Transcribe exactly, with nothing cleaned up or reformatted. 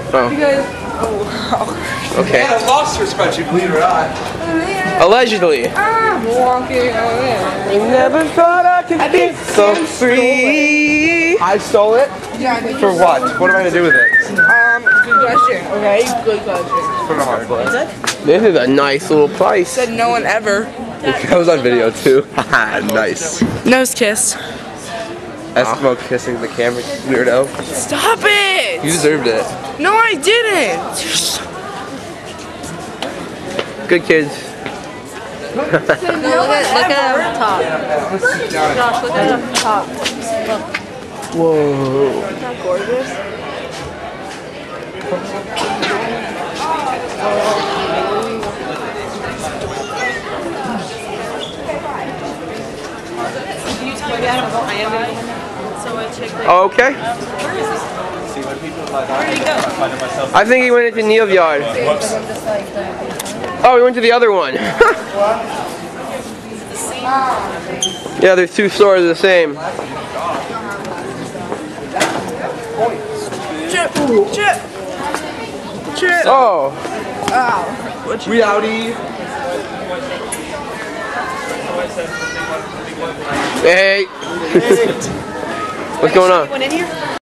Oh. Because, oh, Okay. Yeah, I lost her spreadsheet, believe it or not. Allegedly. I'm walking away. I never thought I could be so free. I stole it? Yeah, I think For what? What am I gonna do with it? Um, good question, okay? Good question. Put it on hard play. This is a nice little price. Said no one ever. That was on video too. Haha, nice. Nose kiss. Eskimo kissing the camera, weirdo. Stop it! You deserved it. No, I didn't. Good kids. No, look at look at up top. Josh, look at up top. Look. Whoa. Isn't that gorgeous? Oh, okay. I think he went into Neil's yard. Oh, he went to the other one. Yeah, there's two stores the same. Chip, chip, chip. Oh. Ow. We outie. Hey. What's going on? Went in here?